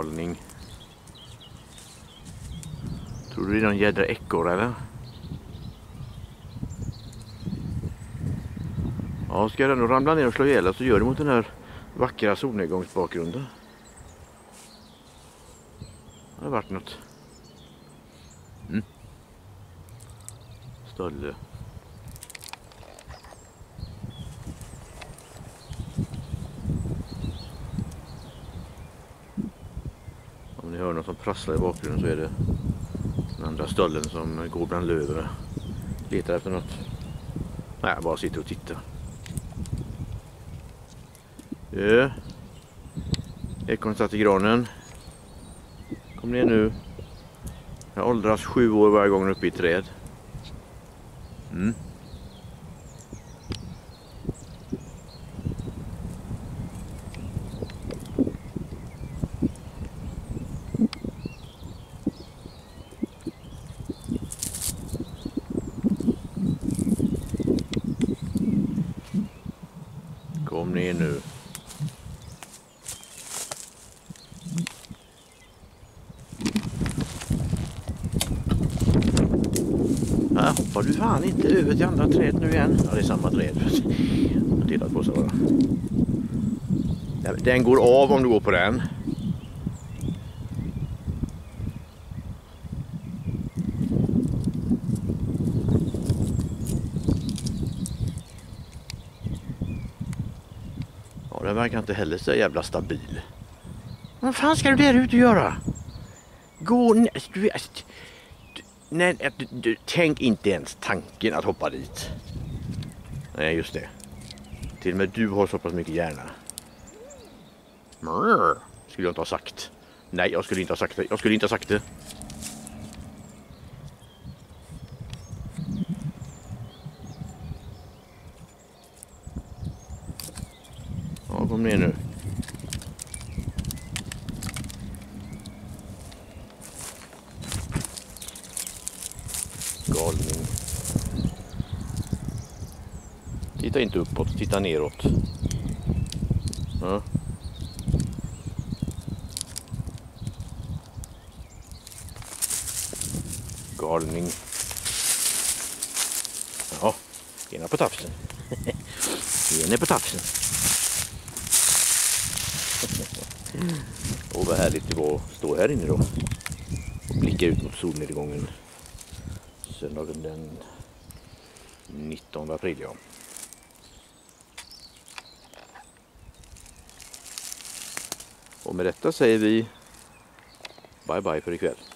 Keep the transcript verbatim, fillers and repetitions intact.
Galning. Tror du det är någon jädra ekorre eller? Ja, ska den nog ramla ner och slå ihjäl så gör det mot den här vackra solnedgångsbakgrunden. Det har varit något. Mm. Stölle. Om ni hör något som prasslar i bakgrunden så är det den andra stöllen som går bland löven. Letar efter något. Nej, jag bara sitter och tittar. Ja. Ekorren satt i granen. Kom ner nu. Jag åldras sju år varje gång uppe i träd. Mm. Kom ner nu. Här hoppar du fan inte över till andra träd nu igen. Ja, det är samma träd. Jag tittar på så bara. Den går av om du går på den. Ja, den verkar inte heller så jävla stabil. Vad fan ska du där ute göra? Gå ner. Du, du, nej, du, du, tänk inte ens tanken att hoppa dit. Nej, just det. Till och med du har så pass mycket hjärna. Mrr, skulle jag inte ha sagt. Nej, jag skulle inte ha sagt det. Jag skulle inte ha sagt det. Ja, kom ner nu. Galning. Titta inte uppåt, titta neråt. Ja. Galning. Ja, ena på tafsen. Ena på tafsen. Åh, vad härligt det var att stå här inne då. Och blicka ut mot solnedgången. Söndagen den nittonde april, ja. Och med detta säger vi bye bye för ikväll.